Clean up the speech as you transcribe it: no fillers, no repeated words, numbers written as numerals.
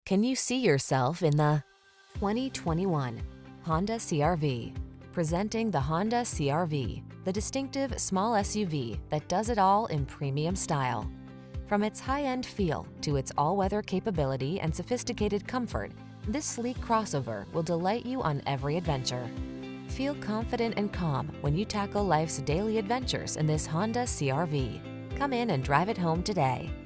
Can you see yourself in the 2021 Honda CR-V? Presenting the Honda CR-V, the distinctive small SUV that does it all in premium style. From its high-end feel to its all-weather capability and sophisticated comfort, this sleek crossover will delight you on every adventure. Feel confident and calm when you tackle life's daily adventures in this Honda CR-V. Come in and drive it home today.